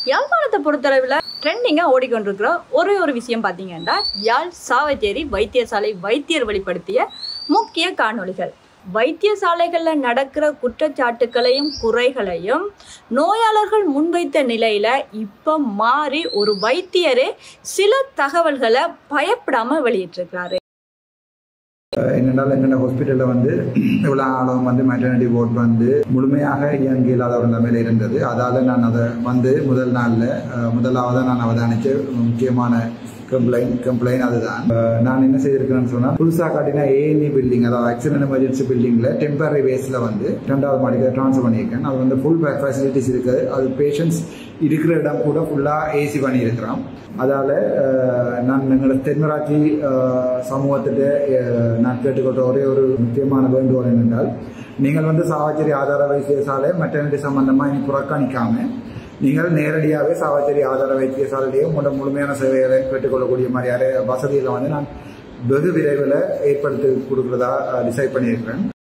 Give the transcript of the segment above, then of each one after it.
யாழ்ப்பாணத்தை பொறுத்தளவில் ட்ரெண்டிங்காக ஓடிக்கொண்டிருக்கிற ஒரு விஷயம் பார்த்தீங்கன்னா யாழ் சாவச்சேரி வைத்தியசாலை வைத்தியர் வெளிப்படுத்திய முக்கிய காணொளிகள். வைத்தியசாலைகளில் நடக்கிற குற்றச்சாட்டுக்களையும் குறைகளையும் நோயாளர்கள் முன்வைத்த நிலையில் இப்போ மாறி ஒரு வைத்தியரே சில தகவல்களை பயப்படாமல் வெளியிட்டிருக்கிறாரு. என்னென்றால் எங்கள் ஹாஸ்பிட்டலில் வந்து இவ்வளோ ஆழம் வந்து மெட்டர்னிட்டி வார்ட் வந்து முழுமையாக இயங்க இல்லாத ஒரு நிலைமையில் இருந்தது. அதால் நான் அதை வந்து முதலாவதாக நான் அவதானித்த முக்கியமான கம்ப்ளைண்ட் அதுதான். நான் என்ன செய்திருக்கிறேன்னு சொன்னால், புதுசாக காட்டினா ஏஎன்இ பில்டிங், அதாவது ஆக்சிடென்ட் எமர்ஜென்சி பில்டிங்கில் டெம்பரரி பேஸில் வந்து 2வது மாடிக்கு ட்ரான்ஸ்ஃபர் பண்ணியிருக்கேன். அது வந்து ஃபுல் ஃபெசிலிட்டிஸ் இருக்குது. அது பேஷண்ட்ஸ் இருக்கிற இடம் கூட ஃபுல்லாக ஏசி பண்ணியிருக்கிறோம். அதால் நான் எங்களோட தென்மராட்சி சமூகத்திட்ட நான் கேட்டுக்கொள்கிற ஒரே ஒரு முக்கியமான வேண்டுகோள் என்னென்றால், நீங்கள் வந்து சாவச்சேரி ஆதார வைத்தியசாலை மெட்டர்னிட்டி சம்பந்தமாக இனி புறக்கணிக்காமல் நீங்கள் நேரடியாகவே சாவச்சேரி ஆதார வைத்தியசாலையிலேயே முழுமையான சேவைகளை பெற்றுக்கொள்ளக்கூடிய மாதிரியான வசதிகளை வந்து நான் வெகு விரைவில் ஏற்படுத்தி கொடுக்குறதா டிசைட் பண்ணியிருக்கிறேன்.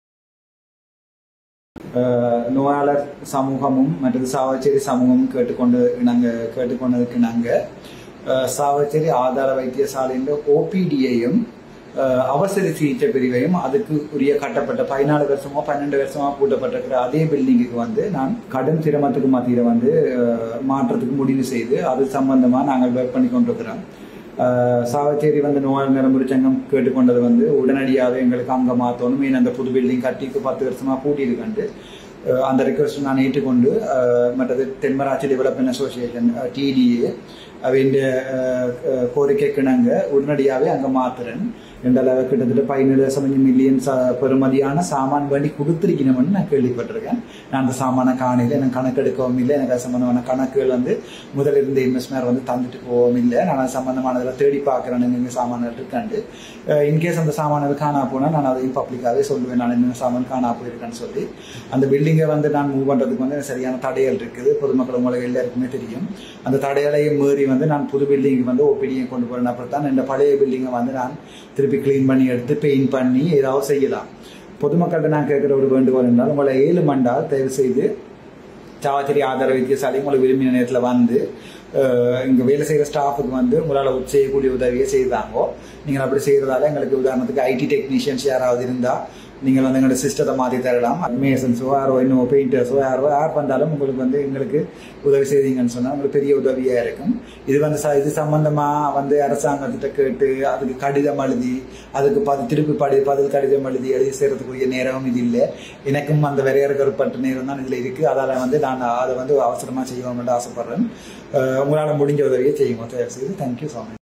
நோயாளர் சமூகமும் மற்றது சாவச்சேரி சமூகமும் கேட்டுக்கொண்டதுக்கு நாங்கள் சாவச்சேரி ஆதார வைத்தியசாலையின் ஓபிடியையும் அவசர சிகிச்சை பிரிவையும் அதுக்கு உரிய கட்டப்பட்ட 14 வருஷமோ 12 வருஷமா பூட்டப்பட்டிருக்கிற அதே பில்டிங்குக்கு வந்து நான் கடும் சிரமத்துக்கு மத்தியில் வந்து மாற்றத்துக்கு முடிவு செய்து அது சம்பந்தமாக நாங்கள் ஒர்க் பண்ணி கொண்டிருக்கிறோம். சாவச்சேரி வந்து நோயாளர் நலம்புரி சங்கம் கேட்டுக்கொண்டது வந்து உடனடியாகவே எங்களுக்கு அங்கே மாற்றணும். மீன் அந்த புது பில்டிங் கட்டிக்கு 10 வருஷமா பூட்டியிருக்கண்டு அந்த ரிக்வஸ்ட் நான் ஏற்றுக்கொண்டு மற்றது தென்மராட்சி டெவலப்மெண்ட் அசோசியேஷன் டிடிஏ அவன் கோரிக்கைக்கு நாங்கள் உடனடியாகவே அங்கே மாத்துறேன். 2 கிட்டத்தட்ட 17 மில்லியன் பெறுமதியான சாமான் வேண்டி கொடுத்துருக்கணும்னு நான் கேள்விப்பட்டிருக்கேன். நான் அந்த சாமானை காணையில் எனக்கு கணக்கெடுக்கவும் இல்லை. எனக்கு அது சம்பந்தமான கணக்குகள் வந்து முதல்ல இருந்த இன்வெஸ்ட்மெண்ட் வந்து தந்துட்டு போகவும் இல்லை. நான் அது சம்பந்தமானதில் தேடி பார்க்குறேன் எங்கள் சாமான்கள் இருக்காண்டு. இன்கேஸ் அந்த சாமான்கள் காணா போனால் நான் அதையும் பப்ளிக்காகவே சொல்லுவேன், நான் என்ன சாமான் காணா போயிருக்கேன்னு சொல்லி. அந்த பில்டிங்கை வந்து நான் மூவ் பண்ணுறதுக்கு வந்து சரியான தடைகள் இருக்குது. பொதுமக்கள் உங்களுக்கு எல்லாருக்குமே தெரியும். அந்த தடைகளையும் மீறி வந்து நான் புது பில்டிங்கு வந்து ஓபிடியை கொண்டு போகிறேன். அப்புறம் தான் இந்த பழைய பில்டிங்கை வந்து நான் திருப்பி கிளீன் பண்ணி எடுத்து பெயிண்ட் பண்ணி ஏதாவது செய்யலாம். பொதுமக்கள்கிட்ட நான் கேட்குற ஒரு வேண்டுகோள் என்றால், உங்களை 7 மண்டால் தயவு செய்து சாவச்சேரி ஆதார வைத்தியசாலை உங்களை விரும்பின நேரத்தில் வந்து இங்கே வேலை செய்கிற ஸ்டாஃபுக்கு வந்து உங்களால் செய்யக்கூடிய உதவியை செய்தாங்கோ. நீங்கள் அப்படி செய்கிறதால எங்களுக்கு உதாரணத்துக்கு ஐடி டெக்னீஷியன்ஸ் யாராவது இருந்தால் நீங்கள் வந்து எங்களோட சிஸ்டத்தை மாற்றி தரலாம். மேசன்ஸோ யாரோ இன்னும் பெயிண்டர்ஸோ யார் வந்தாலும் உங்களுக்கு வந்து எங்களுக்கு உதவி செய்தீங்கன்னு சொன்னால் உங்களுக்கு பெரிய உதவியாக இருக்கும். இது வந்து இது சம்பந்தமாக வந்து அரசாங்கத்திட்ட கேட்டு அதுக்கு கடிதம் எழுதி அதுக்கு திருப்பி பதில் கடிதம் எழுதி செய்கிறதுக்குரிய நேரமும் இது இல்லை. எனக்கும் அந்த வரையறுக்கப்பட்ட நேரம் தான் இதில் இருக்குது. அதால் வந்து நான் அதை வந்து அவசரமாக செய்யணும்னு ஆசைப்பட்றேன். உங்களால் முடிஞ்ச உதவியை செய்யுங்க தயவு செய்து. Thank you so much.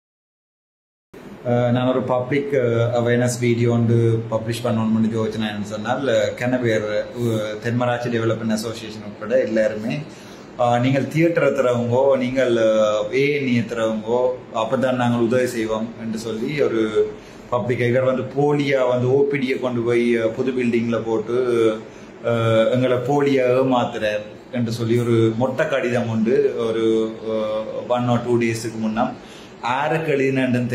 நான் ஒரு பப்ளிக் அவேர்னஸ் வீடியோ வந்து பப்ளிஷ் பண்ணணும்னு யோசிச்சேன்னு சொன்னால், கனவேர் தென்மராட்சி டெவலப்மெண்ட் அசோசியேஷன் உட்பட எல்லாருமே நீங்கள் தியேட்டர் எத்துறவங்கோ நீங்கள் ஏஎன்இ எத்துறவங்கோ அப்போ தான் நாங்கள் உதவி செய்வோம் என்று சொல்லி ஒரு பப்ளிக் இவர் வந்து போலியாக வந்து ஓபிடியை கொண்டு போய் புது பில்டிங்கில் போட்டு எங்களை போலியாக ஏமாத்துறார் என்று சொல்லி ஒரு மொட்டை கடிதம் உண்டு. ஒரு 1 or 2 டேஸுக்கு முன்னால் ஆருக்கு எழுதினன்னு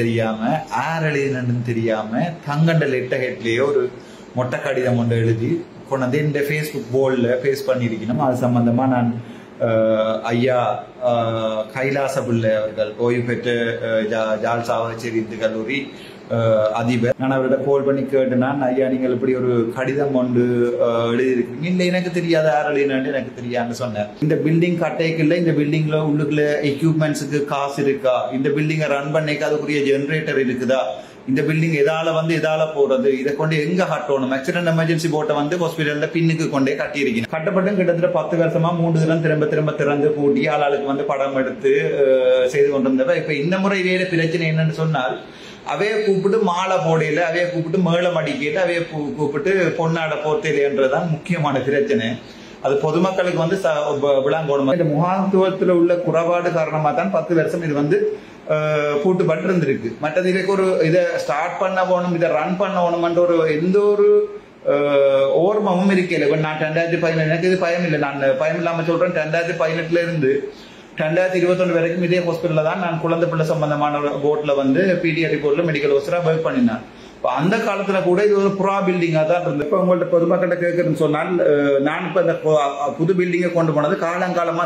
தெரியாம தங்கண்ட லெட்டர் ஹெட்லேயே ஒரு மொட்டை கடிதம் ஒன்று எழுதி கொண்டு இந்த ஃபேஸ்புக் போர்டில் ஃபேஸ் பண்ணியிருக்கணும். அது சம்பந்தமா நான் ஐயா கைலாச பிள்ளை அவர்கள் ஓய்வு பெற்ற ஜாழ் சாவச்சேரி இந்து கல்லூரி அதிபர், நான் அவர்கிட்ட கால் பண்ணி கேட்டேன், ஐயா நீங்கள் இப்படி ஒரு கடிதம் ஒன்று எழுதியிருக்கீங்க. இல்லை எனக்கு தெரியாது, யார் எழுதினான்னு எனக்கு தெரியாதுன்னு சொன்னேன். இந்த பில்டிங் கட்டைக்கு இல்லை, இந்த பில்டிங்ல உள்ளுக்குள்ள எக்யூப்மெண்ட்ஸுக்கு காசு இருக்கா, இந்த பில்டிங்கை ரன் பண்ணிக்க அதுக்குரிய ஜென்ரேட்டர் இருக்குதா, இந்த பில்டிங் எதால போறது, இதை கொண்டு எங்க கட்டணும், ஆக்சிடென்ட் எமர்ஜென்சி போட்டை வந்து ஹாஸ்பிட்டல்ல பின்னுக்கு கொண்டே கட்டியிருக்கீங்க. கட்டப்பட்டு கிட்டத்தட்ட 10 வருஷமா 3 தினம் திரும்ப திறந்து பூட்டி ஆளாளுக்கு வந்து படம் எடுத்து செய்து கொண்டிருந்தவ. இப்ப இந்த முறை வேற பிரச்சனை என்னன்னு சொன்னால், அவைய கூப்பிட்டு மாலை போடையில, அவைய கூப்பிட்டு மேளம் அடிக்கையில, அவைய கூப்பிட்டு பொன்னாட போர்த்தையிலன்றதுதான் முக்கியமான பிரச்சனை. அது பொதுமக்களுக்கு வந்து விளங்கணும். இந்த முகாத்துவத்துல உள்ள குறைபாடு காரணமா தான் 10 வருஷம் இது வந்து பூட்டுப்பட்டு இருந்திருக்கு. மற்றது இதுக்கு ஒரு இதை ஸ்டார்ட் பண்ண போகணும், இதை ரன் பண்ண போகணும்ன்ற ஒரு எந்த ஒரு ஓர்மமும் இருக்கல. இப்ப நான் 2015 எனக்கு இது பயம் இல்லை, நான் பயம் இல்லாம சொல்றேன். 2018 இருந்து 2021 வரைக்கும் இதே ஹாஸ்பிட்டல்ல தான் நான் குழந்தை பிள்ளை சம்பந்தமான போர்ட்ல வந்து பிடிஆர் ரிப்போர்ட்ல மெடிக்கல் ஆஃபீஸரா ஒர்க் பண்ணினேன். அந்த காலத்துல கூட இது ஒரு புறா பில்டிங்கா தான் இருந்தது. இப்ப உங்கள்ட்ட பொதுமக்கள்கிட்ட கேட்கறேன்னு சொன்னால், நான் இப்ப இந்த புது பில்டிங்கை கொண்டு போனது காலங்காலமா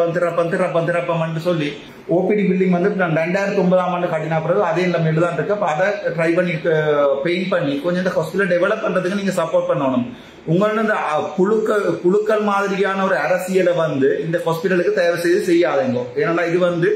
திறப்பம் சொல்லி ஓபிடி பில்டிங் வந்து 2009 கட்டினா பிறகு அதே நிலைமையில தான் இருக்கு. அப்ப அதை ட்ரை பண்ணி பெயிண்ட் பண்ணி கொஞ்சம் இந்த ஹாஸ்பிட்டல் டெவலப் பண்றதுக்கு நீங்க சப்போர்ட் பண்ணணும். உங்களோட இந்த குழுக்கள் மாதிரியான ஒரு அரசியலை வந்து இந்த ஹாஸ்பிட்டலுக்கு தயவு செய்து செய்யாதீங்க. ஏன்னா இது வந்து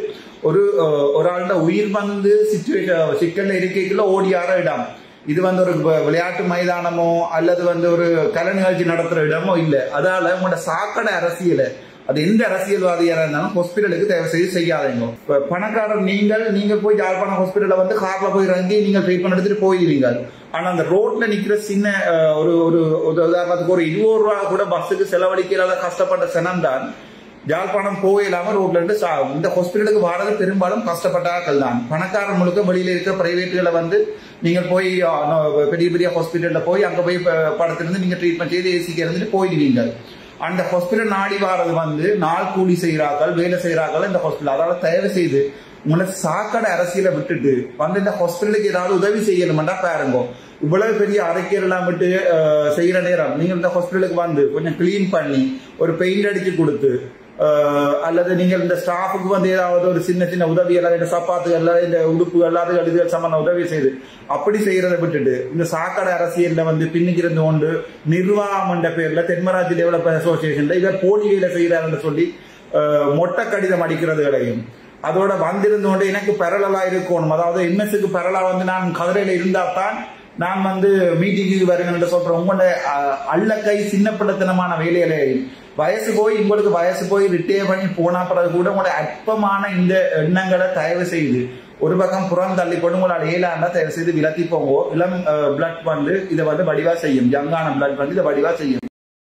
ஒரு ஆளோட உயிர் வந்து சிக்கல்ல இருக்கைக்குள்ள ஓடியார இடம். இது வந்து ஒரு விளையாட்டு மைதானமோ அல்லது வந்து ஒரு கலை நிகழ்ச்சி நடத்துற இடமோ இல்லை. அதால உங்களோட சாக்கடை அரசியலை அது எந்த அரசியல்வாதியாக இருந்தாலும் ஹாஸ்பிட்டலுக்கு தயவு செய்து செய்யாதீங்க. பணக்காரர் நீங்க போய் யாழ்ப்பாணம் ஹாஸ்பிட்டல்ல வந்து கார்ல போய் இறங்கி நீங்க ட்ரீட்மெண்ட் எடுத்துட்டு போயிருவீங்க. ஆனா அந்த ரோட்ல நிக்கிற சின்ன ஒரு உதாரணத்துக்கு ஒரு 20 ரூபா கூட பஸ்ஸுக்கு செலவழிக்கிறாத கஷ்டப்பட்ட சனம் தான் யாழ்ப்பாணம் போயிடாம ரோட்ல இருந்து இந்த ஹாஸ்பிட்டலுக்கு வரது பெரும்பாலும் கஷ்டப்பட்டாக்கள் தான். பணக்காரர் முழுக்க வெளியில இருக்க பிரைவேட்டுகளை வந்து நீங்க போய் பெரிய பெரிய ஹாஸ்பிட்டல்ல போய் அங்க போய் படத்திலிருந்து நீங்க ட்ரீட்மெண்ட் செய்து ஏசிக்கு இருந்துட்டு போயிடுவீங்க. அந்த ஹாஸ்பிட்டல் நாடி வாரது வந்து நாள் கூலி செய்கிறார்கள், வேலை செய்கிறார்கள் இந்த ஹாஸ்பிட்டல். அதாவது தயவு செய்து உங்களை சாக்கடை அரசியலை விட்டுட்டு வந்து இந்த ஹாஸ்பிட்டலுக்கு ஏதாவது உதவி செய்யணும்னா பாருங்க. இவ்வளவு பெரிய அறிக்கைகள் எல்லாம் விட்டு செய்யற நேரம் நீங்க இந்த ஹாஸ்பிட்டலுக்கு வந்து கொஞ்சம் கிளீன் பண்ணி ஒரு பெயிண்ட் அடிச்சு கொடுத்து அல்லது நீங்கள் இந்த ஸ்டாஃபுக்கு வந்து ஏதாவது ஒரு சின்ன சின்ன உதவி எல்லாம் இந்த சப்பாத்துகள் இந்த உடுப்பு எல்லாத்துக்கும் இதுகள் சம்பந்த உதவி செய்து அப்படி செய்யறதை விட்டுட்டு இந்த சாக்கடை அரசியல்ல வந்து பின்னிக்கிருந்து கொண்டு நிர்வாகம் என்ற பேர்ல தென்மராட்சி டெவலப்மெண்ட் அசோசியேஷன்ல இவர் போலி வேலை செய்யறாருன்னு சொல்லி மொட்டை கடிதம் அடிக்கிறதுகளையும் அதோட வந்திருந்து கொண்டு எனக்கு பரலலா இருக்கணும். அதாவது எம்எஸ்க்கு பரலா வந்து நான் கதிரையில இருந்தா தான் நான் வந்து மீட்டிங்கு வருகிறேன் சொல்றேன். உங்களோட அள்ளக்கை சின்ன பிள்ளைத்தனமான வேலையிலையும் உங்களுக்கு வயசு போய் ரிட்டையர் பண்ணி போனா பிறகு கூட உங்களோட அற்பமான இந்த எண்ணங்களை தயவு செய்து ஒரு பக்கம் புறம் தள்ளி போட்டு உங்களால் ஏழாண்டா தயவு செய்து விலத்தி போங்கோ. இளம் பிளட் வந்து இதை வந்து வடிவா செய்யும். யங்கான பிளட் வந்து இதை வடிவா செய்யும்.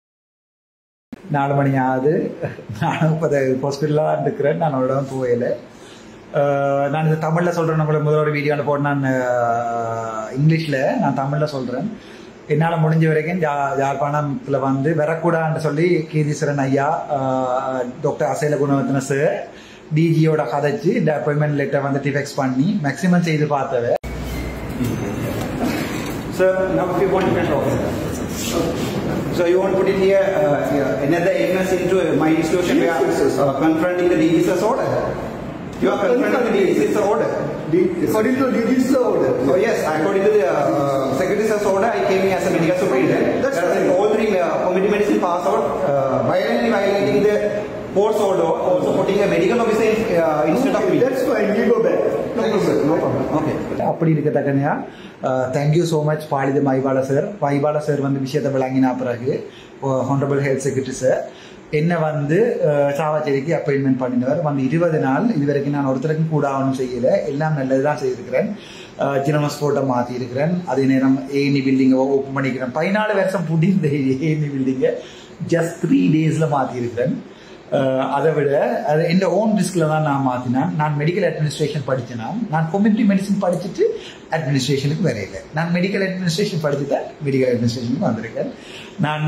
4 மணி ஆகுது. நானும் இப்போ ஹாஸ்பிட்டலில் தான் இருக்கிறேன். நான் அவரோட போகல. நான் இது தமிழில் சொல்கிறேன். நம்மளுக்கு முதல் ஒரு வீடியோவில் போட்டு நான் இங்கிலீஷில் நான் தமிழில் சொல்கிறேன். என்னால் முடிஞ்ச வரைக்கும் யாழ்ப்பாணத்தில் வந்து வரக்கூடாதுன்னு சொல்லி கீதீஸ்வரன் ஐயா, டாக்டர் அசைல குணவர்த்தன சார், டிஜியோட கதைச்சு இந்த அப்பாயின்மெண்ட் லெட்டர் வந்து டிஃபெக்ஸ் பண்ணி மேக்ஸிமம் செய்து பார்த்தவ. Sir, now if you want to talk. So you want to put it here, another illness into my institution where confronting the diseases order. You are confronting the diseases order. According to disease order. Oh yes, according to the secretary's order, I came here as a medical superintendent. That's right. All 3 community medicine pass out, violently violating the court's order, also putting a medical officer instead of me. That's fine. We go back. Thank you, sir. No problem. Okay. அப்படி இருக்கத்தக்கனையா thank you so much Palitha Maipala sir வந்து விஷயத்தை விளங்கினா பிறகு honourable health secretary sir என்ன வந்து சாவச்சேரிக்கு appointment பண்ணினவர் வந்து 20 நாள் இது வரைக்கும் நான் ஒருத்தருக்கும் கூட ஆகணும் செய்யலை. எல்லாம் நல்லதுதான் செய்திருக்கிறேன். ஜினம ஸ்போர்ட்டை மாற்றிருக்கிறேன். அதே நேரம் ஏஎன்இ பில்டிங்கை ஓப்பன் பண்ணிக்கிறேன். 14 வருஷம் புடிந்த ஏஎன்இ பில்டிங்கை ஜஸ்ட் 3 daysல மாற்றிருக்கிறேன். அதை விட அது என் ஓன் ரிஸ்கில் தான் நான் மாற்றினேன். நான் மெடிக்கல் அட்மினிஸ்ட்ரேஷன் படித்தேன்னா நான் கம்யூனிட்டி மெடிசன் படிச்சுட்டு அட்மினிஸ்ட்ரேஷனுக்கு வரையில. நான் மெடிக்கல் அட்மினிஸ்ட்ரேஷன் படிச்சுட்டேன், மெடிக்கல் அட்மினிஸ்ட்ரேஷனுக்கு வந்திருக்கேன். நான்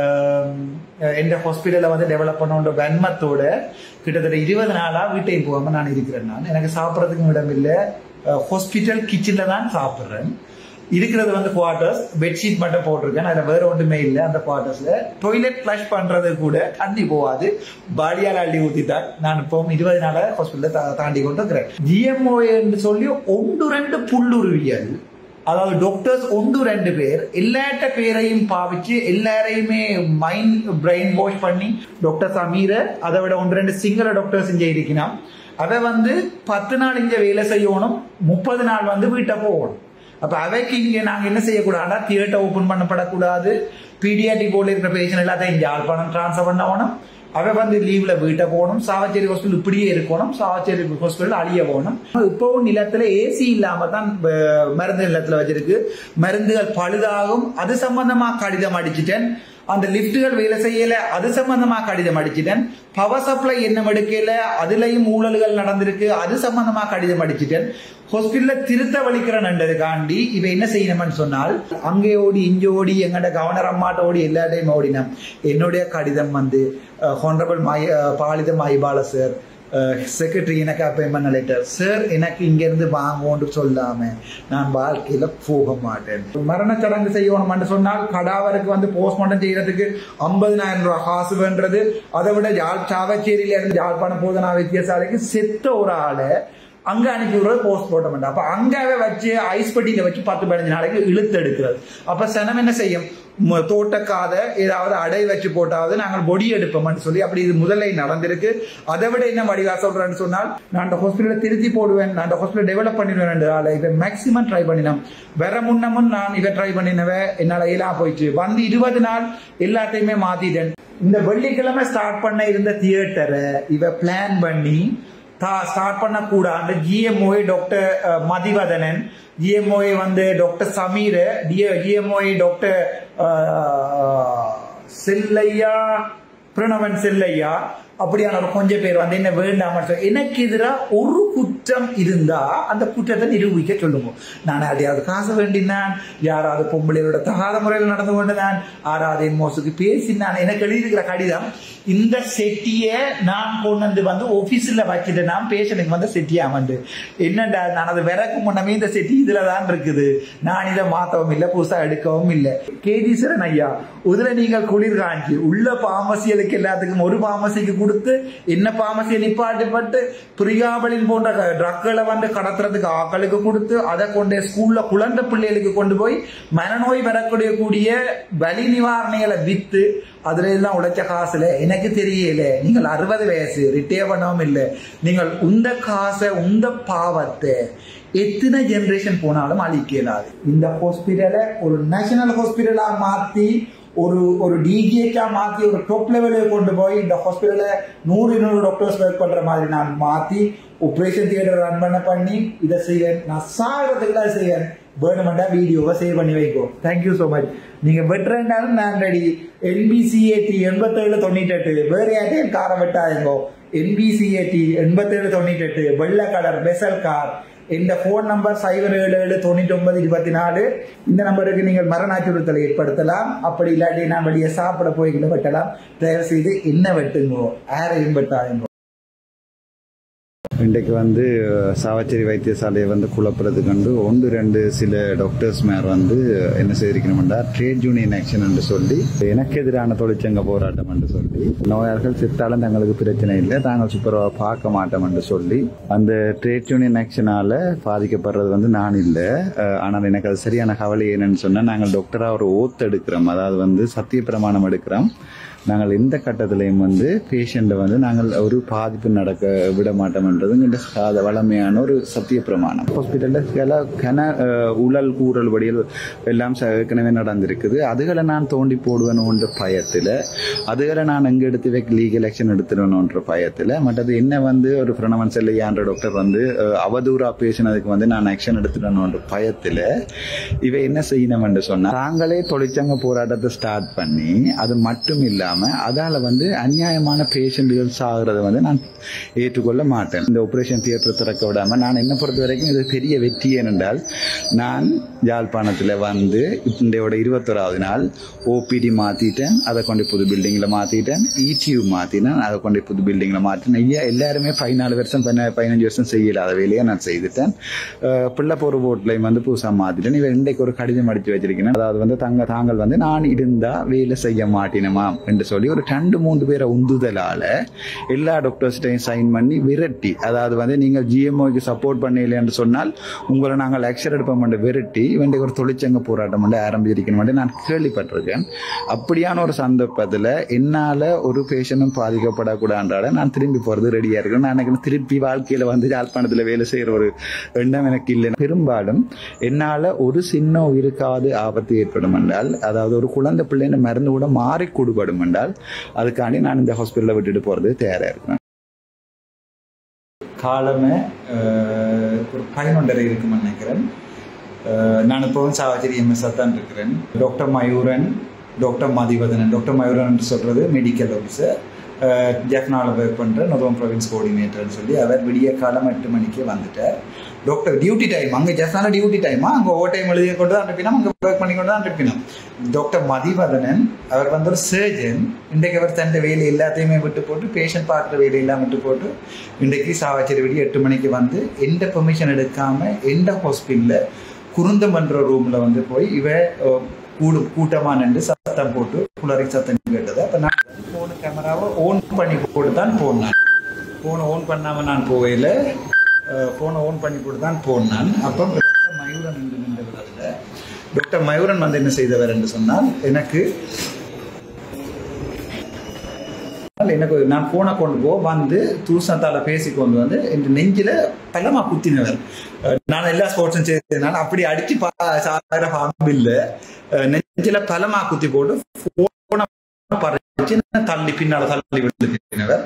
எந்த ஹாஸ்பிட்டலில் வந்து டெவலப் பண்ணுற வன்மத்தோட கிட்டத்தட்ட 20 நாளாக வீட்டையும் போகாமல் நான் இருக்கிறேன். நான் எனக்கு சாப்பிட்றதுக்கும் இடம் இல்லை. ஹாஸ்பிட்டல் கிச்சனில் தான் சாப்பிட்றேன். இருக்கிறது வந்து குவார்டர்ஸ், பெட்ஷீட் மட்டும் போட்டிருக்கேன். அதில் வேற ஒன்றுமே இல்லை. அந்த குவார்டர்ஸ்ல டாய்லெட் ஃபிளஷ் பண்றது கூட தண்ணி போகாது, பாடியால் அள்ளி ஊத்திட்டான். நான் இப்போ 20 நாளா ஹாஸ்பிட்டல தாண்டி கொண்டு இருக்கிறேன். ஜிஎம்ஓ என்று சொல்லி 1-2 புல்லுருவியல், அதாவது டாக்டர்ஸ் 1-2 பேர் எல்லாட்ட பேரையும் பாவிச்சு எல்லாரையுமே மைண்ட் பிரெயின் வாஷ் பண்ணி டாக்டர் சமீர அதை விட 1-2 சிங்கள டாக்டர்ஸ் இங்கே இருக்கணும். அதை வந்து 10 நாள் இங்கே வேலை செய்யணும், 30 நாள் வந்து வீட்டை போகணும். அப்ப அவைக்கு இங்க நாங்க என்ன செய்யக்கூடாதுன்னா தியேட்டர் ஓபன் பண்ணப்படக்கூடாது. பீடியாட்டிக் போர்டில் இருக்கிற பேஷண்ட் எல்லாத்தையும் யாழ்ப்பாணம் டிரான்ஸ்ஃபர் பண்ணணும். அவ வந்து லீவ்ல வீட்டை போகணும். சாவச்சேரி ஹாஸ்பிட்டல் இப்படியே இருக்கணும். சாவச்சேரி ஹாஸ்பிட்டல் அழிய போகணும். இப்பவும் நிலத்துல ஏசி இல்லாம தான் மருந்து நிலத்துல வச்சிருக்கு. மருந்துகள் பழுதாகும். அது சம்பந்தமா கடிதம் அடிச்சுட்டேன். அந்த லிப்டுகள் வேலை செய்யல, அது சம்பந்தமா கடிதம் அடிச்சுட்டேன். பவர் சப்ளை என்ன எடுக்கல, அதுலயும் ஊழல்கள் நடந்திருக்கு, அது சம்பந்தமா கடிதம் அடிச்சுட்டேன். ஹாஸ்பிட்டல்ல திருத்த வலிக்கிறேன்ன்றதுக்காண்டி இவ என்ன செய்யணும்னு சொன்னால் அங்கே ஓடி இங்கே ஓடி எங்கட கவர்னர் அம்மாட்ட ஓடி எல்லா டைம் ஓடினோம். என்னுடைய கடிதம் வந்து honourable Palitha Maipala sir, secretary எனக்கு அப்பாயின்மெண்ட் லெட்டர், சார் எனக்கு இங்கேருந்து வாங்கோன்னு சொல்லாம நான் வாழ்க்கையில போக மாட்டேன். மரண சடங்கு செய்யணும்னு சொன்னால் கடாவருக்கு வந்து போஸ்ட்மார்ட்டம் செய்யறதுக்கு 50,000 ரூபாய் காசு வேண்டது. அதை விட சாவச்சேரியில இருந்து யாழ்ப்பாணம் போதனா வைத்தியசாலைக்கு செத்த ஒரு ஆளை அங்க அனுப்பி விடுறது போஸ்ட்மார்ட்டம். அப்ப அங்கவே வச்சு ஐஸ் பட்டியில வச்சு 10-15 நாளைக்கு இழுத்து எடுக்கிறது. அப்ப சனம் என்ன செய்யும், தோட்டக்காத ஏதாவது அடை வச்சு போட்டாவது நாங்கள் பொடி எடுப்போம்னு சொல்லி அப்படி இது முதல்ல நடந்திருக்கு. அதை விட என்ன வடிவா சொல்றேன்னு சொன்னால், நான் அந்த ஹாஸ்பிட்டலை திருத்தி போடுவேன், நான் அந்த ஹாஸ்பிட்டல் டெவலப் பண்ணிடுவேன். இவன் மேக்சிமம் ட்ரை பண்ணினோம். வேற முன்னமும் நான் இவன் ட்ரை பண்ணினவ என்னால எல்லாம் போயிடுச்சு. வந்து 20 நாள் எல்லாத்தையுமே மாத்திட்டேன். இந்த வெள்ளிக்கிழமை ஸ்டார்ட் பண்ண இருந்த தியேட்டரை இவ பிளான் பண்ணி ஸ்டார்ட் பண்ண கூட அந்த ஜிஎம்ஓ டாக்டர் மதிவதனன், ஜிஎம்ஓ வந்து doctor Sameer, GMO doctor Chelliah, Pranavan Chelliah, அப்படியான ஒரு கொஞ்சம் பேர் வந்து என்ன வேண்டாம எனக்கு எதிராக ஒரு குற்றம் இருந்தா அந்த குற்றத்தை நிரூபிக்க சொல்லுவோம். நான் அதையாவது காசு வேண்டினான், யாராவது பொம்பளையோட தகாத முறையில் நடந்து கொண்டுதான், யாராவது மோசுக்கு பேசினான். எனக்கு எழுதியிருக்கிற கடிதம், இந்த செட்டிய நான் கொண்டு வந்து ஆபீஸ்ல வச்சுட்டு நான் பேஷனுக்கு வந்து செட்டியா வந்து என்னடா, நான் அது விறக்கு முன்னமே இந்த செட்டி இதுலதான் இருக்குது, நான் இதை மாத்தவும் இல்லை, புதுசா எடுக்கவும் இல்லை. கேதீஸ்வரன் ஐயா, இதுல நீங்கள் குளிர் காஞ்சி உள்ள பாமசிகளுக்கு எல்லாத்துக்கும் ஒரு பாமசிக்கு கொடுத்து என்ன பாமசியை நிப்பாட்டப்பட்டு பிரியாவலின் போன்ற ட்ரக்களை வந்து கடத்துறதுக்கு ஆக்களுக்கு கொடுத்து அதை கொண்டு ஸ்கூல்ல குழந்தை பிள்ளைகளுக்கு கொண்டு போய் மனநோய் வரக்கூடிய வலி நிவாரணிகளை வித்து அதுல எல்லாம் உழைச்ச காசுல எனக்கு தெரியல. நீங்கள் 60 வயசு ரிட்டையர் பண்ணவும் இல்லை. நீங்கள் உந்த காசை உந்த பாவத்தை எத்தனை ஜெனரேஷன் போனாலும் அழிக்க இயலாது. இந்த ஹாஸ்பிட்டலை ஒரு நேஷனல் ஹாஸ்பிட்டலா மாத்தி ஒரு டிஜிஹெச்சா மாத்தி ஒரு டாப் லெவலுக்கு கொண்டு போய் இந்த ஹாஸ்பிட்டலை 100 டாக்டர்ஸ் ஒர்க் பண்ற மாதிரி நான் மாத்தி ஆபரேஷன் தியேட்டர் ரன் பண்ணி இதை செய்வேன். நான் சாகிறதுக்கு தான் செய்வேன். வேணுமெண்டா வீடியோவை சேவ் பண்ணி வைக்கோ. Thank you so much. நீங்க பெட்டர்னாலும் நான் ரெடி. NBCAT 8798 வேற யார்ட்டையும் காரை விட்டாருங்கோ. NBCAT 8798 வெள்ளை கலர் பெசல் கார். இந்த போன் நம்பர் 0779924. இந்த நம்பருக்கு நீங்கள் மரண அச்சுறுத்தலை ஏற்படுத்தலாம். அப்படி இல்லாட்டி நான் வெளியே சாப்பிட போய் வெட்டலாம். தயவு செய்து என்ன வெட்டுங்கோ, யாரையும் வெட்டாதுங்கோ. இன்றைக்கு வந்து சாவச்சேரி வைத்தியசாலையை வந்து குழப்பறதுக்கு வந்து 1-2 சில டாக்டர்ஸ் மேர் வந்து என்ன செய்திருக்கணும்டா, ட்ரேட் யூனியன் ஆக்ஷன் என்று சொல்லி எனக்கு எதிரான தொழிற்சங்க போராட்டம் என்று சொல்லி, நோயாளர்கள் செத்தாலும் தங்களுக்கு பிரச்சனை இல்லை, தாங்கள் சூப்பராக பார்க்க மாட்டோம் என்று சொல்லி அந்த ட்ரேட் யூனியன் ஆக்ஷனால பாதிக்கப்படுறது வந்து நான் இல்லை. ஆனால் எனக்கு அது சரியான கவலை என்னன்னு சொன்னால், நாங்கள் டாக்டராக ஒரு ஓத்து எடுக்கிறோம், அதாவது வந்து சத்திய பிரமாணம் எடுக்கிறோம். நாங்கள் எந்த கட்டத்திலையும் வந்து பேஷண்ட்டை வந்து நாங்கள் ஒரு பாதிப்பு நடக்க விட மாட்டோம்ன்றது இந்த வளமையான ஒரு சத்திய பிரமாணம். ஹாஸ்பிட்டலில் உழல் கூறல் வடிகள் எல்லாம் ஏற்கனவே நடந்திருக்குது. அதுகளை நான் தோண்டி போடுவேணுன்ற பயத்தில், அதுகளை நான் எங்கே எடுத்து லீகல் ஆக்ஷன் எடுத்துடணுன்ற பயத்தில், மற்றது என்ன வந்து ஒரு பிரணவன் செல்லையான்ற டாக்டர் வந்து அவதூறா பேசினதுக்கு வந்து நான் ஆக்ஷன் எடுத்துடணுன்ற பயத்தில் இவை என்ன செய்யணும் என்று சொன்னால், தாங்களே தொழிற்சங்க போராட்டத்தை ஸ்டார்ட் பண்ணி அது மட்டும் இல்லாமல் அதால வந்து அநியாயமான பேஷண்ட்கள் சாகிறத வந்து நான் ஏற்றுக்கொள்ள மாட்டேன். இந்த ஆபரேஷன் தியேட்டர் திறக்க விடாம நான் என்ன பொறுத்த வரைக்கும் இது பெரிய வெற்றி. ஏனென்றால் நான் யாழ்ப்பாணத்தில் வந்து இன்றையோட 21வது நாள் OPD மாத்திட்டேன், அதை கொண்டு புது பில்டிங்ல மாத்திட்டேன். ETU மாத்தினேன், அதை கொண்டு புது பில்டிங்ல மாத்தினேன். எல்லாருமே 14 வருஷம் 15 வருஷம் செய்யலாத வேலையை நான் செய்துட்டேன். பிள்ளைப்போர் போட்லையும் வந்து புதுசாக மாத்திட்டேன். இவன் இன்றைக்கு ஒரு கடிதம் அடித்து வச்சிருக்கேன். அதாவது வந்து தாங்கள் வந்து நான் இருந்தா வேலை செய்ய மாட்டினமா என்று சொல்லி ஒரு 2-3 பேரை உந்துதலால எல்லா டாக்டர்ஸ்டையும் சைன் பண்ணி விரட்டி, அதாவது வந்து நீங்கள் GMOக்கு சப்போர்ட் பண்ணல என்று சொன்னால் உங்களை நாங்கள் ஆக்ஷன் எடுப்போம் என்று விரட்டி இவன் ஒரு தொழிற்சங்க போராட்டம் வந்து ஆரம்பிச்சிருக்கணும் நான் கேள்விப்பட்டிருக்கேன். அப்படியான ஒரு சந்தர்ப்பத்தில் என்னால் ஒரு பேஷண்டும் பாதிக்கப்படக்கூடாது நான் திரும்பி போகிறது ரெடியாக இருக்கேன். நான் எனக்கு திருப்பி வாழ்க்கையில் வந்து யாழ்ப்பாணத்தில் வேலை செய்கிற ஒரு எண்ணம் எனக்கு இல்லை. பெரும்பாலும் என்னால் ஒரு சின்ன உயிருக்காவது ஆபத்து ஏற்படும் என்றால், அதாவது ஒரு குழந்தை பிள்ளைன்னு மருந்து கூட மாறி கூடுபடும் என்றால், அதுக்காண்டி நான் இந்த ஹாஸ்பிட்டலை விட்டுட்டு போறது தயாரா இருக்கேன். காலமே ஒரு 11:30 இருக்குன்னு நினைக்கிறேன். நான் இப்போவும் சாவச்சேரி MS தான் இருக்கிறேன். Doctor Mayuran, doctor Mathivathanan. Doctor Mayuran சொல்றது மெடிக்கல் ஆஃபீஸர், ஜெஃப்னாவில் ஒர்க் பண்ணுற நொதோம் ப்ரொவின்ஸ் கோஆர்டினேட்டர்னு சொல்லி அவர் விடிய காலம் 8 மணிக்கு வந்துட்டார். டாக்டர் டியூட்டி டைம் அங்கே ஜெஃப்னால டியூட்டி டைமா அங்கே ஓவர் டைம் எழுதிய கொண்டு தான் அனுப்பினோம், அங்கே ஒர்க் பண்ணி கொண்டு தான் அனுப்பினோம். டாக்டர் மதிவதனன் அவர் வந்து ஒரு சர்ஜன். இன்றைக்கு அவர் தன் வேலை எல்லாத்தையுமே விட்டு போட்டு பேஷண்ட் பார்க்குற வேலையெல்லாம் விட்டு போட்டு இன்றைக்கு சாவச்சேரி விடிய 8 மணிக்கு வந்து எந்த பெர்மிஷன் எடுக்காமல் எந்த ஹாஸ்பிட்டலில் குருந்தமன்ற ரூமில் வந்து போய் கூட்டமாக நின்று சத்தம் போட்டு குளறி சத்தம் கேட்டது. அப்போ நான் ஃபோனு கேமராவை ஓன் பண்ணி போட்டு தான் போனேன். ஃபோனை ஓன் பண்ணாமல் நான் போகையில் ஃபோனை ஓன் பண்ணி போட்டு தான் போனான். அப்போ டாக்டர் மயூரன் நின்ற விதத்தில் டாக்டர் மயூரன் வந்து என்ன செய்தவர் என்று சொன்னால் எனக்கு நான் ஃபோனை கொண்டு வந்து தூசத்தால் பேசி கொண்டு வந்து என் நெஞ்சில் பலமாக குத்தினவர். நான் எல்லா ஸ்போர்ட்ஸும் செய்ததுனால அப்படி அடிச்சு சாகிற ஹார்ம் இல்லை, நெஞ்சில் பலமாக குத்தி போட்டு ஃபோனை பறிச்சு தள்ளி பின்னால் தள்ளி விட்டுனவர்.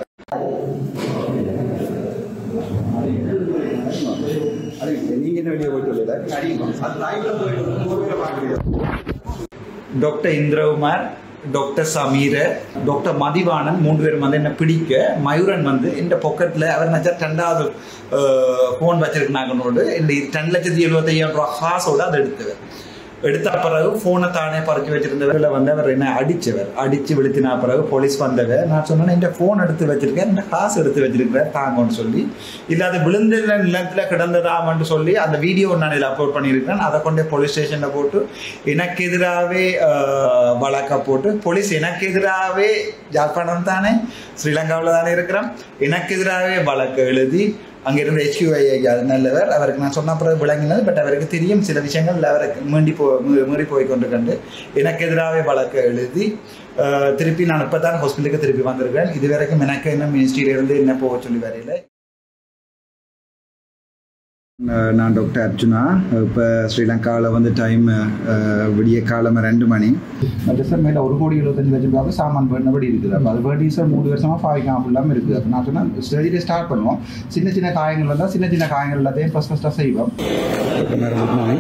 Doctor Indrakumar, doctor Sameera, doctor Mathivanan 3 பேரும் வந்து என்ன பிடிக்க மயூரன் வந்து இந்த பாக்கெட்டில் அவர் நினச்சா 2வது ஃபோன் வச்சிருக்கிறாங்கன்னோடு இந்த 2,75,000 காசோடு அதை எடுத்த பிறகு ஃபோனை தானே பறிச்சு வச்சிருந்தவரில் வந்து அவர் என்ன அடித்து விழுத்தினா பிறகு போலீஸ் வந்தவர். நான் சொன்னேன் இந்த ஃபோன் எடுத்து வச்சிருக்கேன், இந்த காசு எடுத்து வச்சிருக்கிறேன் தாங்கன்னு சொல்லி, இல்லை அது விழுந்த நிலத்தில் கிடந்ததாமன்னு சொல்லி அந்த வீடியோ நான் இதில் அப்லோட் பண்ணியிருக்கிறேன். அதை கொண்டே போலீஸ் ஸ்டேஷனில் போட்டு எனக்கு எதிராகவே வழக்க போட்டு போலீஸ் எனக்கு எதிராகவே யாழ்ப்பாணம் தானே ஸ்ரீலங்காவில் தானே இருக்கிறோம், எனக்கு எதிராகவே வழக்கு எழுதி அங்கே இருந்த HQI அது நல்லவர். அவருக்கு நான் சொன்ன பிறகு விளங்கினது. பட் அவருக்கு தெரியும் சில விஷயங்கள் அவருக்கு மீறி போய் கொண்டு கண்டு எனக்கு எதிராகவே வழக்கு எழுதி திருப்பி நான் இப்போ தான் ஹாஸ்பிட்டலுக்கு திருப்பி வந்திருக்கேன். இது வரைக்கும் எனக்கு என்ன மினிஸ்ட்ரியிலிருந்து என்ன போக சொல்லி வரையில. நான் டாக்டர் அர்ஜுனா. இப்போ ஸ்ரீலங்காவில் வந்து டைம் விடிய காலம் 2 மணி. சார் மேலே 1,75,00,000 சாமான் பண்ணபடி இருக்குது. அப்போ அது வேர்டீஸாக 3 வருஷமாக பாவிக்காம ஃபுல்லாமல் இருக்குது. அப்போ நான் சொன்னால் ஸ்டேஜில் ஸ்டார்ட் பண்ணுவோம். சின்ன காயங்கள் வந்தால் சின்ன காயங்கள் எல்லாத்தையும் ஃபஸ்ட்டாக செய்வோம். Good morning.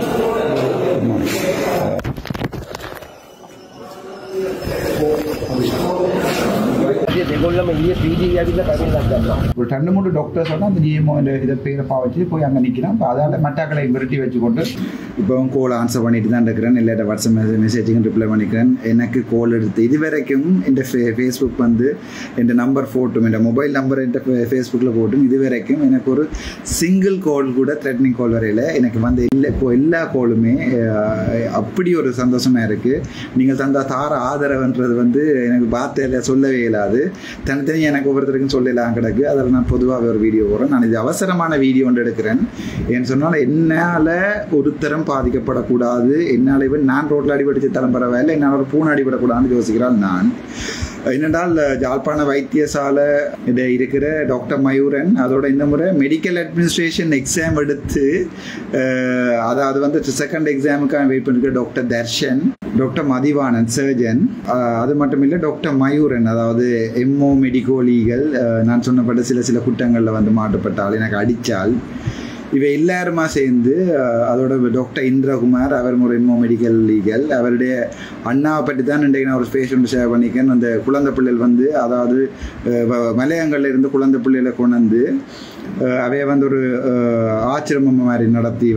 ஒரு 2-3 டாக்டர்ஸ் வந்து அந்த GMO இதை பேரை பாவச்சு போய் அங்கே நிற்கிறேன். இப்போ அதால் மட்டாக்களை விரட்டி வச்சுக்கொண்டு இப்போவும் கோல் ஆன்சர் பண்ணிட்டு தான் இருக்கிறேன். இல்லாட்ட வாட்ஸ்அப் மெசேஜுக்கும் ரிப்ளை பண்ணிக்கிறேன். எனக்கு கோல் எடுத்து இது வரைக்கும் இந்த ஃபேஸ்புக் வந்து என் நம்பர் போட்டும், என் மொபைல் நம்பர் என் ஃபேஸ்புக்கில் போட்டும் இது வரைக்கும் எனக்கு ஒரு சிங்கிள் கால் கூட த்ரெட்னிங் கால் வரையில் எனக்கு வந்து எல்லா கோலுமே அப்படி ஒரு சந்தோஷமாக இருக்குது. நீங்கள் தார ஆதரவுன்றது வந்து எனக்கு வார்த்தையில் சொல்லவே இல்லாது. தனித்தனி எனக்கு ஒவ்வொருத்தருக்கும் சொல்லலாம் கிடக்கு. அதில் நான் பொதுவாக ஒரு வீடியோ போடுறேன். நான் இது அவசரமான வீடியோ ஒன்று எடுக்கிறேன். ஏன்னு சொன்னால் என்னால் ஒருத்தரம் பாதிக்கப்படக்கூடாது, என்னால் இவன் நான் ரோட்டில் அடிபடிச்சு தரம் பரவாயில்லை, என்னால் ஒரு பூனை அடிபடக்கூடாதுன்னு யோசிக்கிறாள் நான். என்னென்றால் யாழ்ப்பாண வைத்தியசாலை இருக்கிற டாக்டர் மயூரன் அதோட இந்த முறை மெடிக்கல் அட்மினிஸ்ட்ரேஷன் எக்ஸாம் எடுத்து அதாவது வந்து 2nd எக்ஸாமுக்காக வெயிட் பண்ணிருக்கிற doctor Dharshan, doctor Mathivanan surgeon, அது மட்டும் இல்லை டாக்டர் மயூரன் அதாவது MO மெடிக்கோ லீகல், நான் சொன்னப்பட்ட சில குற்றங்களில் வந்து மாட்டப்பட்டால் எனக்கு அடித்தால் இவை எல்லாருமா சேர்ந்து அதோட டாக்டர் இந்திரகுமார் அவர் ஒரு MO மெடிக்கல் லீகல் அவருடைய அண்ணாவை பற்றி தான் இன்றைக்கு நான் ஒரு பேஷண்ட் ஷேர் பண்ணிக்கேன். அந்த குழந்தை பிள்ளைகள் வந்து அதாவது மலையங்கள்ல இருந்து குழந்தை பிள்ளைகளை கொண்டு வந்து அவைய வந்து ஒரு ஆச்சிரமம் மாதிரி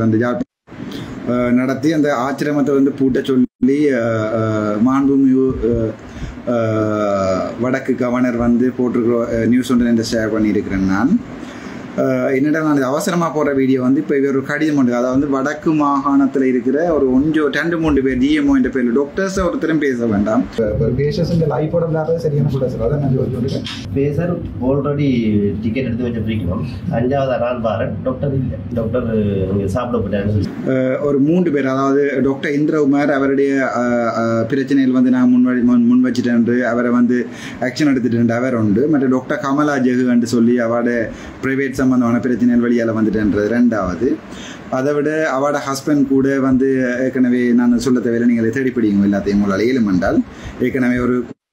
நடத்தி அந்த ஆச்சிரமத்தை வந்து பூட்ட சொல்லி மாண்புமிகு வடக்கு கவர்னர் வந்து போட்டிருக்கிற நியூஸ் ஒன்று ஷேர் பண்ணியிருக்கிறேன். நான் என்னடா நான் அவசரமாக போகிற வீடியோ வந்து இப்போ ஒரு கடிதம் உண்டு. அதாவது வந்து வடக்கு மாகாணத்தில் இருக்கிற ஒரு 2-3 பேர் GMO என்ற பேர் டாக்டர்ஸை ஒருத்தரும் பேச வேண்டாம். பேஷன்ஸ் இந்த லைஃபோட விளையாடுறது சரியான கூட சார். அதான் நான் சொல்லியிருக்கேன். பேசர் ஆல்ரெடி டிக்கெட் எடுத்து வச்சு பிரிக்கணும். 5வது நாள் பாரன் டாக்டர் இல்லை, டாக்டர் சாப்பிட போட்டாங்க. ஒரு 3 பேர் அதாவது டாக்டர் இந்திரகுமார் அவருடைய பிரச்சனைகள் வந்து நான் முன் வச்சுட்டேன், அவரை வந்து ஆக்ஷன் எடுத்துட்டேன் அவர் உண்டு. மற்ற டாக்டர் கமலா ஜெகுன்னு சொல்லி அவரோட ப்ரைவேட் சம்பந்தமான பிரச்சனைகள் வழியால் வந்துட்டேன்றது 2வது. அதை விட அவட ஹஸ்பண்ட் கூட வந்து ஏற்கனவே நான் சொல்ல தேவையில்லை, நீங்கள் தேடிப்பிடிங்க எல்லாத்தையும் உங்களால் ஏழும் என்றால் ஏற்கனவே ஒரு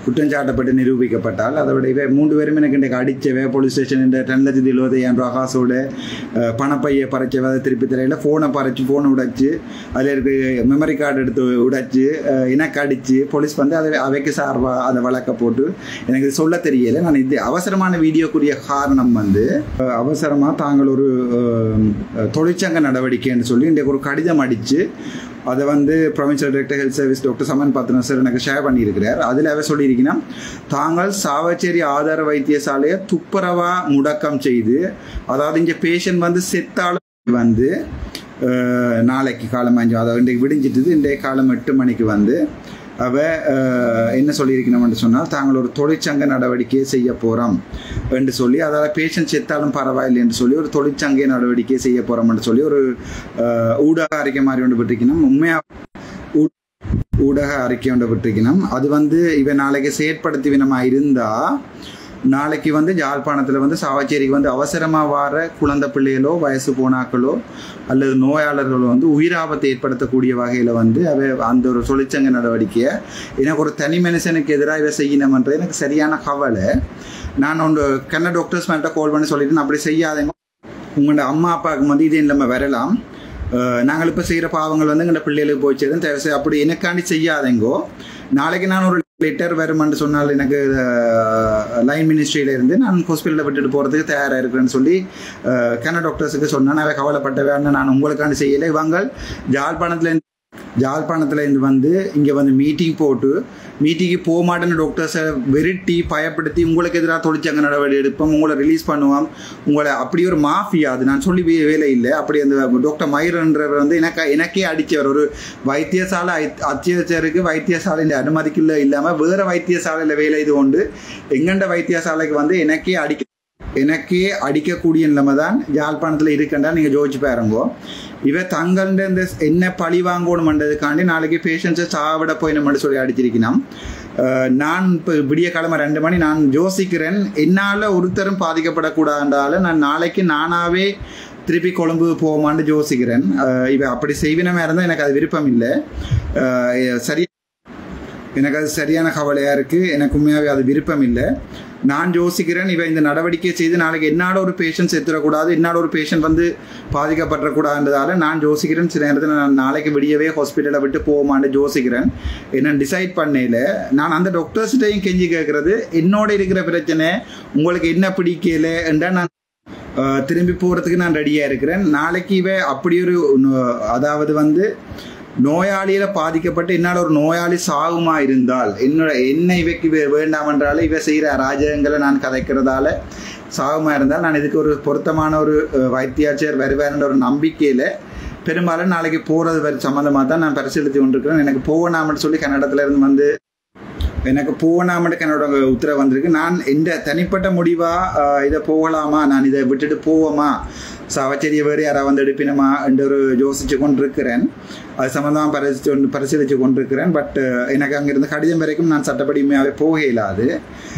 குற்றம் சாட்டப்பட்டு நிரூபிக்கப்பட்டால் அதோட இவை 3 பேரும் எனக்கு இன்றைக்கு அடித்தவை போலீஸ் ஸ்டேஷன் இந்த 2,75,000 ரூபா காசோட பணப்பையை பறிச்சவை அதை திருப்பி தரையில் ஃபோனை பறித்து ஃபோனை உடைச்சி அதில் இருக்க மெமரி கார்டு எடுத்து உடைச்சி எனக்கு அடித்து போலீஸ் வந்து அதை அவைக்கு சார்பாக அதை வழக்க போட்டு எனக்கு சொல்ல தெரியலை. நான் இது அவசரமான வீடியோக்குரிய காரணம் வந்து அவசரமாக தாங்கள் ஒரு தொழிற்சங்க நடவடிக்கைன்னு சொல்லி இன்றைக்கு ஒரு கடிதம் அடித்து அதை வந்து provincial director health service doctor Saman Pathirana sir எனக்கு ஷேர் பண்ணியிருக்கிறார். அதில் அவர் சொல்லியிருக்கீங்கன்னா தாங்கள் சாவச்சேரி ஆதார வைத்தியசாலையை துப்புரவாக முடக்கம் செய்து, அதாவது இங்கே பேஷண்ட் வந்து செத்தாலும் வந்து நாளைக்கு காலம் 5 அதாவது இன்றைக்கு விடிஞ்சிட்டு இன்றைய காலம் 8 மணிக்கு வந்து அவ என்ன சொல்லியிருக்கணும்னு சொன்னால் தாங்கள் ஒரு தொழிற்சங்க நடவடிக்கையை செய்ய போகிறோம் என்று சொல்லி, அதாவது பேஷண்ட் செத்தாலும் பரவாயில்லை என்று சொல்லி ஒரு தொழிற்சங்க நடவடிக்கையை செய்ய போகிறோம்னு சொல்லி ஒரு ஊடக அறிக்கை மாதிரி ஒன்று விட்டுருக்கணும். உண்மையாக ஊடக அறிக்கை ஒன்று விட்டுருக்கணும். அது வந்து இவன் நாளைக்கு செயற்படுத்தி வினமாக இருந்தால் நாளைக்கு வந்து யாழ்ப்பாணத்தில் வந்து சாவச்சேரிக்கு வந்து அவசரமாக வர குழந்தை பிள்ளைகளோ வயசு போனாக்களோ அல்லது நோயாளர்களோ வந்து உயிராபத்தை ஏற்படுத்தக்கூடிய வகையில் வந்து அந்த ஒரு தொழிற்சங்க நடவடிக்கையை எனக்கு ஒரு தனி மனுஷனுக்கு எதிராக இவை செய்யணும்ன்றது எனக்கு சரியான கவலை. நான் ஒன்று கண்ண டாக்டர்ஸ் மேலே கால் பண்ணி சொல்லிட்டு அப்படி செய்யாதேங்க, உங்களோட அம்மா அப்பாவுக்கு வந்து இதே இல்லாமல் வரலாம், நாங்கள் இப்போ செய்கிற பாவங்கள் வந்து எங்களோட பிள்ளைகளுக்கு போய்ச்சதுன்னு தேவை, அப்படி எனக்காண்டி செய்யாதேங்கோ. நாளைக்கு நான் ஒரு லெட்டர் வருமானு சொன்னால் எனக்கு லைன் மினிஸ்ட்ரியிலேருந்து நான் ஹாஸ்பிட்டலில் விட்டுட்டு போகிறதுக்கு தயாராக இருக்கிறேன்னு சொல்லி கண்ண டாக்டர்ஸுக்கு சொன்னேன். நான் கவலைப்பட்டவேன்னு நான் உங்களுக்காண்டி செய்யலை. இவங்க ஜாழ்ப்பாணத்துலேருந்து வந்து இங்கே வந்து மீட்டிங் போட்டு மீட்டிங்கு போக மாட்டேன்னு டாக்டர்ஸை வெறுட்டி பயப்படுத்தி உங்களுக்கு எதிராக தொழிற்சங்க நடவடிக்கை எடுப்போம், உங்களை ரிலீஸ் பண்ணுவோம், உங்களை அப்படி ஒரு மாஃபியா அது நான் சொல்லி வேலை இல்லை. அப்படி அந்த டாக்டர் மயூரன்றவர் வந்து எனக்கே அடித்தவர். ஒரு வைத்தியசாலை அத்தியாவசியருக்கு வைத்தியசாலையில் அனுமதிக்குள்ள இல்லாமல் வேறு வைத்தியசாலையில் வேலை இது கொண்டு எங்கண்ட வைத்தியசாலைக்கு வந்து எனக்கே அடிக்கக்கூடிய நிலைமை தான் யாழ்ப்பாணத்தில் இருக்கண்டா நீங்கள் ஜோதிச்சு பாருங்கோ. இவ தங்கள்ட இந்த என்ன பழி வாங்கணும்ன்றதுக்காண்டி நாளைக்கு பேஷண்ட்ஸை சாவிட போய் நம்ம சொல்லி அடிச்சிருக்கணும். நான் இப்போ விடிய கிழமை 2 மணி நான் யோசிக்கிறேன், என்னால் ஒருத்தரும் பாதிக்கப்படக்கூடாதால நான் நாளைக்கு நானாகவே திருப்பி கொழும்பு போமான்னு யோசிக்கிறேன். இவ அப்படி செய்வினமே இருந்தால் எனக்கு அது விருப்பம் இல்லை. எனக்கு அது சரியான கவலையாக இருக்குது. எனக்கு உண்மையாகவே அது விருப்பம் இல்லை. நான் யோசிக்கிறேன், இவன் இந்த நடவடிக்கை செய்து நாளைக்கு என்னால் ஒரு பேஷண்ட் செத்துடக்கூடாது, என்னால் ஒரு பேஷண்ட் வந்து பாதிக்கப்படக்கூடாதுன்றதால நான் யோசிக்கிறேன். சில நேரத்தில் நான் நாளைக்கு விடியவே ஹாஸ்பிட்டலை விட்டு போமான்னு யோசிக்கிறேன். என்ன டிசைட் பண்ணல. நான் அந்த டாக்டர்ஸ்கிட்டையும் கெஞ்சி கேட்குறது, என்னோட இருக்கிற பிரச்சனை உங்களுக்கு என்ன பிடிக்கல என்றால் நான் திரும்பி போகிறதுக்கு நான் ரெடியாக இருக்கிறேன். நாளைக்கு இவ அப்படி ஒரு அதாவது வந்து நோயாளியில பாதிக்கப்பட்டு என்னால் ஒரு நோயாளி சாகுமா இருந்தால் என்ன இவைக்கு வேண்டாம் என்றாலும் இவை செய்கிற அராஜகங்களை நான் கதைக்கிறதால சாகுமா இருந்தால் நான் இதுக்கு ஒரு பொருத்தமான ஒரு வைத்தியாச்சர் வருவார்ன்ற ஒரு நம்பிக்கையில் பெரும்பாலும் நாளைக்கு போகிறது சம்மந்தமாக தான் நான் பரிசீலித்து கொண்டிருக்கிறேன். எனக்கு போகணாமன்னு சொல்லி கன்னடத்துல இருந்து வந்து எனக்கு போகணாமட்டு என்னோட உத்தரவு வந்திருக்கு. நான் எந்த தனிப்பட்ட முடிவாக இதை போகலாமா, நான் இதை விட்டுட்டு போவோமா, சாவச்சேரியை வேறு யாராவது வந்து எடுப்பினமா என்று ஒரு யோசித்து கொண்டிருக்கிறேன். அது சம்மந்தமாக பரிசீலித்து கொண்டிருக்கிறேன். பட் எனக்கு அங்கிருந்து கடிதம் வரைக்கும் நான் சட்டப்படிமையாகவே போக இயலாது.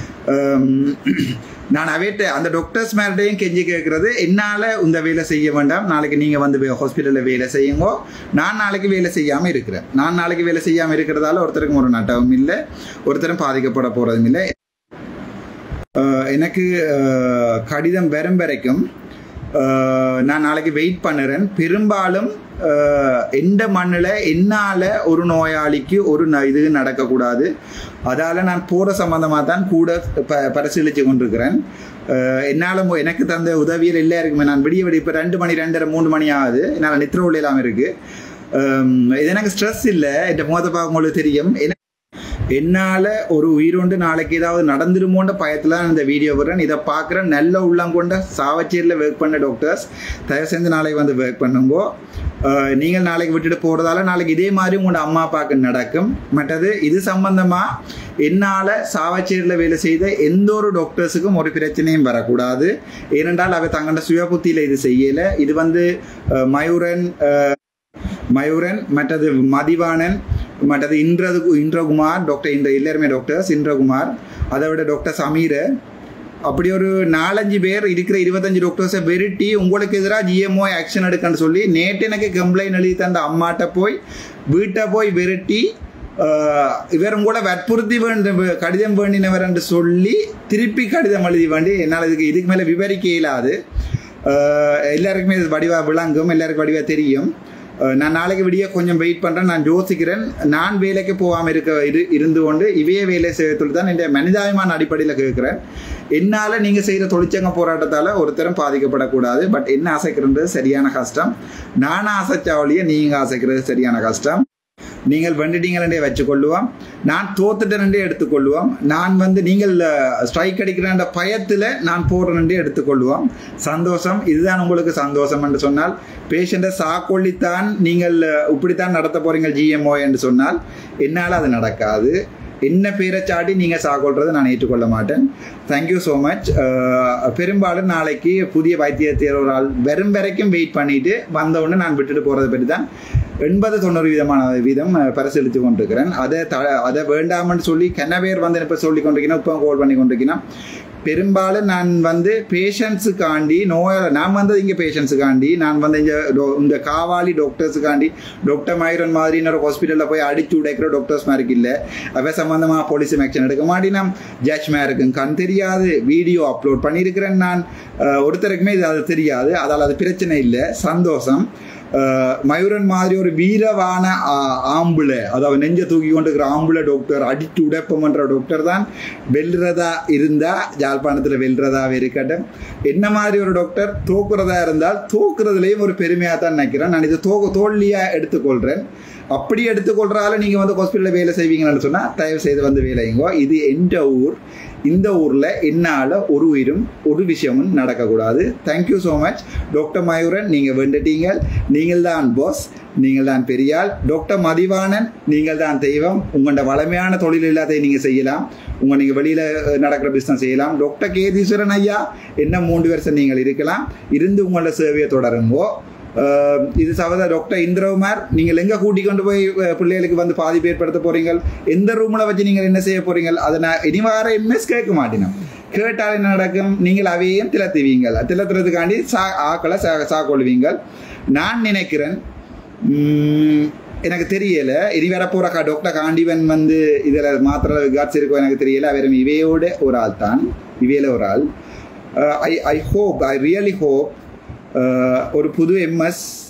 நான் அவைட்ட அந்த டாக்டர்ஸ் மேலேயும் கெஞ்சி கேட்குறது, என்னால் இந்த வேலை செய்ய வேண்டாம், நாளைக்கு நீங்கள் வந்து ஹாஸ்பிட்டலில் வேலை செய்யுங்கோ, நான் நாளைக்கு வேலை செய்யாமல் இருக்கிறேன். நான் நாளைக்கு வேலை செய்யாமல் இருக்கிறதால ஒருத்தருக்கும் ஒரு நட்டமும் இல்லை, ஒருத்தரும் பாதிக்கப்பட போகிறதும் இல்லை. எனக்கு கடிதம் வரும் வரைக்கும் நான் நாளைக்கு வெயிட் பண்ணுறேன். பெரும்பாலும் எந்த மண்ணில் என்னால் ஒரு நோயாளிக்கு ஒரு இது நடக்கக்கூடாது. அதால் நான் போகிற சம்மந்தமாக தான் கூட பரிசீலித்து கொண்டிருக்கிறேன். என்னால் எனக்கு தந்த உதவியில் எல்லாருக்குமே நான் விடிய இப்போ 2 மணி 2:30 3 மணி ஆகுது. என்னால் நித்திர உள்ள இல்லாமல் இருக்குது. இது எனக்கு ஸ்ட்ரெஸ் இல்லை. என் முகத்தை பார்க்க உங்களுக்கு தெரியும். என்னால் ஒரு உயிரோண்டு நாளைக்கு ஏதாவது நடந்துருமோன்ற பயத்தில் நான் இந்த வீடியோ விடுறேன். இதை பார்க்குறேன். நல்ல உள்ளம் கொண்ட சாவச்சேரியில் ஒர்க் பண்ண டாக்டர்ஸ் தயவு செஞ்சு நாளைக்கு வந்து ஒர்க் பண்ணுங்கோ. நீங்கள் நாளைக்கு விட்டுட்டு போகிறதால நாளைக்கு இதே மாதிரி உங்களோட அம்மா அப்பாவுக்கு நடக்கும். மற்றது இது சம்பந்தமாக என்னால் சாவச்சேரியில் வேலை செய்த எந்த ஒரு டாக்டர்ஸுக்கும் ஒரு பிரச்சனையும் வரக்கூடாது. ஏனென்றால் அவை தங்களோட சுய புத்தியில் இது செய்யலை. இது வந்து மயூரன் மற்றது மதிவாணன் மற்றது இந்திரகுமார் டாக்டர் எல்லாருமே டாக்டர்ஸ் இந்திரகுமார், அதை விட டாக்டர் சமீர, அப்படி ஒரு 4-5 பேர் இருக்கிற 25 டாக்டர்ஸை வெறுட்டி உங்களுக்கு எதிராக GMO ஆக்ஷன் எடுக்கன்னு சொல்லி நேற்று எனக்கு கம்ப்ளைண்ட் எழுதி தந்த அம்மாட்ட போய் வீட்டை போய் வெறுட்டி இவரும் கூட வற்புறுத்தி கடிதம் வேண்டினவர் என்று சொல்லி திருப்பி கடிதம் எழுதி வேண்டி என்னால் இதுக்கு மேலே விவரிக்க இயலாது. எல்லாருக்குமே இது வடிவாக விளங்கும், எல்லாருக்கும் வடிவாக தெரியும். நான் நாளைக்கு விடிய கொஞ்சம் வெயிட் பண்ணுறேன். நான் யோசிக்கிறேன், நான் வேலைக்கு போகாமல் இருந்து கொண்டு இவையே வேலை செய்யறதுல தான் இந்த மனிதாபிமான அடிப்படையில் கேட்குறேன். என்னால் நீங்கள் செய்கிற தொழிற்சங்க போராட்டத்தால் ஒருத்தரும் பாதிக்கப்படக்கூடாது. பட் என்ன ஆசைக்கிறது சரியான கஷ்டம். நான் ஆசைச்சாவளியே நீங்கள் ஆசைக்கிறது சரியான கஷ்டம். நீங்கள் வெண்டுட்டீங்களே வச்சுக்கொள்ளுவோம், நான் தோத்துட்டேனே எடுத்துக்கொள்ளுவோம். நான் நீங்கள் ஸ்ட்ரைக் அடிக்கிற பயத்தில் நான் போடுறேன் எடுத்துக்கொள்ளுவோம். சந்தோஷம், இதுதான் உங்களுக்கு சந்தோஷம் என்று சொன்னால், பேஷண்ட்டை சாக்கொள்ளித்தான் நீங்கள் இப்படித்தான் நடத்த போறீங்க GMO என்று சொன்னால் என்னால் அது நடக்காது. என்ன பேரை சாட்டி நீங்கள் சாக்கொள்றதை நான் ஏற்றுக்கொள்ள மாட்டேன். Thank you so much. பெரும்பாலும் நாளைக்கு புதிய வைத்தியர் ஒரு ஆள் வெறும் வரைக்கும் வெயிட் பண்ணிட்டு வந்தவுடனே நான் விட்டுட்டு போகிறத பற்றி தான் 80-90% பரிசீலித்து கொண்டிருக்கிறேன். அதை வேண்டாமன்னு சொல்லி கென்ன பேர் இப்போ சொல்லி கொண்டிருக்கணும், இப்போ கோல் பண்ணி கொண்டிருக்கணும். பெரும்பாலும் நான் பேஷண்ட்ஸுக்காண்டி நான் இங்கே பேஷண்ட்ஸுக்காண்டி நான் இந்த காவாலி டாக்டர்ஸுக்காண்டி டாக்டர் மைரன் மாதிரி இன்னொரு ஹாஸ்பிட்டலில் போய் அடிச்சு உடைக்கிற டாக்டர்ஸ் மாதிரி இல்லை. அவை சம்மந்தமாக போலீஸ் ஆக்ஷன் எடுக்க மாட்டேன்னா ஜட்ஜ் மேருக்கும் கண் தெரியாது. வீடியோ அப்லோட் பண்ணியிருக்கிறேன் நான், ஒருத்தருக்குமே அது தெரியாது. அதால் அது பிரச்சனை இல்லை, சந்தோஷம். மயூரன் மாதிரி ஒரு வீரவான ஆம்புல, அதாவது நெஞ்ச தூக்கி கொண்டிருக்கிற ஆம்புல டாக்டர், அடித்து உடைப்பம்ன்ற டாக்டர் தான் வெல்றதா இருந்தா யாழ்ப்பாணத்தில் வெல்றதாவே இருக்கட்டும். என்ன மாதிரி ஒரு டாக்டர் தோக்குறதா இருந்தால் தோக்குறதுலேயும் ஒரு பெருமையாக தான் நினைக்கிறேன். நான் இது தோல்வியாக எடுத்துக்கொள்கிறேன். அப்படி எடுத்துக்கொள்றால நீங்கள் ஹாஸ்பிட்டலில் வேலை செய்வீங்கன்னு சொன்னால் தயவு செய்து வேலைங்கோ. இது எந்த ஊர், இந்த ஊரில் என்னால் ஒரு உயிரும் ஒரு விஷயமும் நடக்கக்கூடாது. Thank you so much doctor Mayuran. நீங்கள் வேண்டுட்டீங்க, நீங்கள் தான் பாஸ், நீங்கள் தான் பெரியாள். டாக்டர் மதிவாணன், நீங்கள் தான் தெய்வம். உங்களோட வளமையான தொழில் எல்லாத்தையும் நீங்கள் செய்யலாம். நீங்கள் வெளியில் நடக்கிற பிஸ்னஸ் செய்யலாம். டாக்டர் கேதீஸ்வரன் ஐயா, என்ன 3 வருஷம் நீங்கள் இருக்கலாம், இருந்து உங்களோட சேவையை தொடருங்கோ. இது சகோதர டாக்டர் இந்திரகுமார், நீங்கள் எங்கே கூட்டிக் கொண்டு போய் பிள்ளைகளுக்கு பாதிப்பு ஏற்படுத்த போறீங்க, எந்த ரூமில் வச்சு நீங்கள் என்ன செய்ய போறீங்க, அதை நான் இனிவார எம்எஸ் கேட்க மாட்டேன். கேட்டால் என்ன நடக்கும், நீங்கள் அவையும் திலத்துவீங்கள். திலத்துறதுக்காண்டி ஆக்களை சாக்கொள்வீங்கள். நான் நினைக்கிறேன், எனக்கு தெரியல, இனி வர போற டாக்டர் காண்டிவன் இதில் மாத்திர காட்சி இருக்கோ எனக்கு தெரியல. அவர் இவையோட ஒரு ஆள் தான், இவையில ஒரு ஆள். ஐ ரியலி ஹோப் ஒரு புது MS